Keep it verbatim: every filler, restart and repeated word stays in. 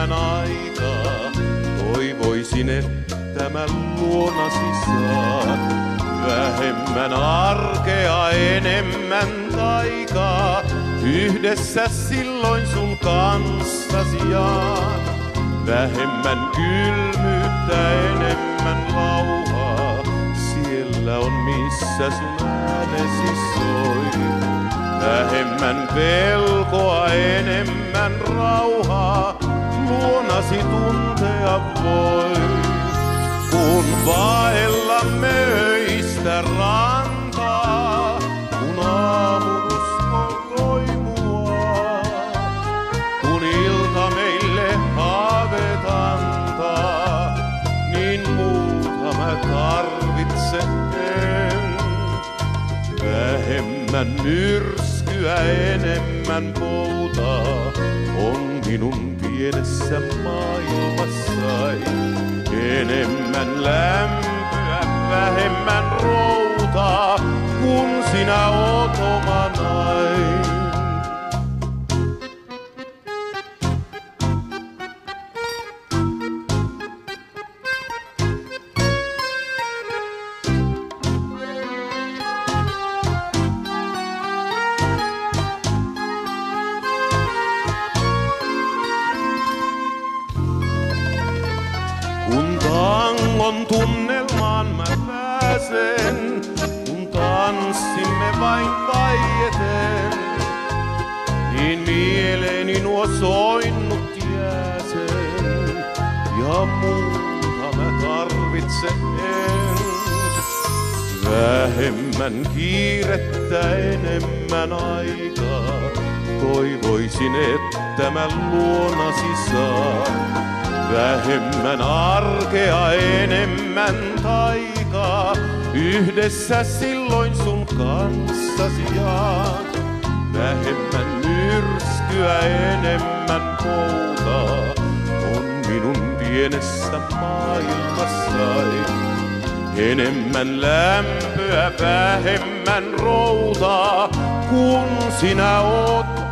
enemmän aikaa. Toivoisin, että mä luonasi saan vähemmän arkea, enemmän taikaa. Yhdessä silloin sun kanssasi jaan. Vähemmän kylmyyttä, enemmän lauhaa. Siellä on missä sun äänesi soi. Vähemmän pelkoa, enemmän rauhaa. Luonasi tuntea voi. Kun vaellamme öistä rantaa, kun aamu usko loimua, kun ilta meille haaveet antaa, niin muuta mä tarvitsen. Vähemmän myrskyä, enemmän poutaa on minun pienessä maailmassai. Enemmän lämpöä, vähemmän routaa, kun sinä oot oma nainen. Kun tangon tunnelmaan mä pääsen, kun tanssimme vain vaieten, niin mieleeni nuo soinnut jääsen, ja muuta mä tarvitsen. Vähemmän kiirettä, enemmän aikaa, toivoisin, että mä luonasi saan. Vähemmän arkea, enemmän taikaa, yhdessä silloin sun kanssasi jaan. Vähemmän myrskyä, enemmän poutaa on minun pienessä maailmassai. Enemmän lämpöä, vähemmän routaa, kun sinä oot